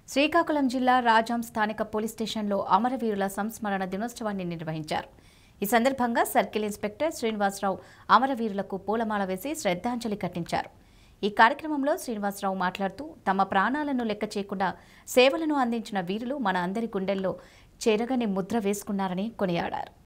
శ్రీకాకుళం జిల్లా రాజాం స్థానిక పోలీస్ స్టేషన్లో అమరవీరుల సంస్మరణ దినోత్సవాన్ని నిర్వహించారు. ఈ సందర్భంగా సర్కిల్ ఇన్స్పెక్టర్ శ్రీనివాసరావు అమరవీరులకు పూలమాల వేసి శ్రద్ధాంజలి ఘటించారు. ఈ కార్యక్రమంలో శ్రీనివాసరావు మాట్లాడుతూ తమ ప్రాణాలను లెక్క చేయకుండా సేవలను అందించిన వీరులు మన అందరి గుండెల్లో చెరగని ముద్ర వేసుకున్నారని కొనియాడారు.